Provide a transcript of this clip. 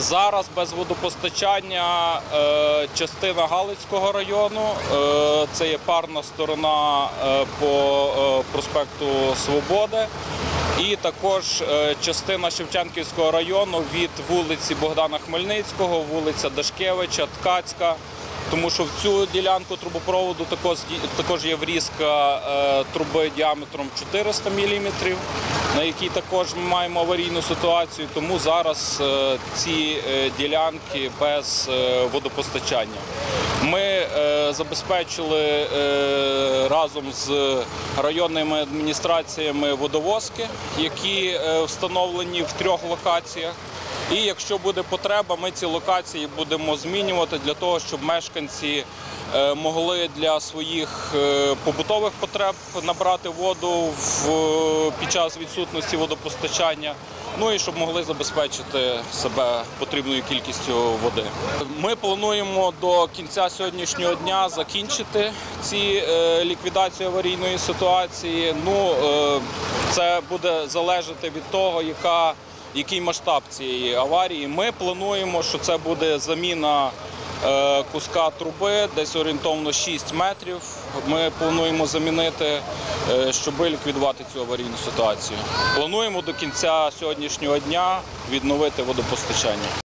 Зараз без водопостачання частина Галицького району, це є парна сторона по проспекту Свободи, і також частина Шевченківського району від вулиці Богдана Хмельницького, вулиця Дашкевича, Ткацька. Тому що в цю ділянку трубопроводу також є врізка труби діаметром 400 мм, на якій також ми маємо аварійну ситуацію, тому зараз ці ділянки без водопостачання. Ми забезпечили разом з районними адміністраціями водовозки, які встановлені в 3 локаціях. І якщо буде потреба, ми ці локації будемо змінювати для того, щоб мешканці могли для своїх побутових потреб набрати воду під час відсутності водопостачання, ну і щоб могли забезпечити себе потрібною кількістю води. Ми плануємо до кінця сьогоднішнього дня закінчити ліквідацію аварійної ситуації. Це буде залежати від того, який масштаб цієї аварії. Ми плануємо, що це буде заміна куска труби, десь орієнтовно 6 метрів. Ми плануємо замінити, щоб ліквідувати цю аварійну ситуацію. Плануємо до кінця сьогоднішнього дня відновити водопостачання.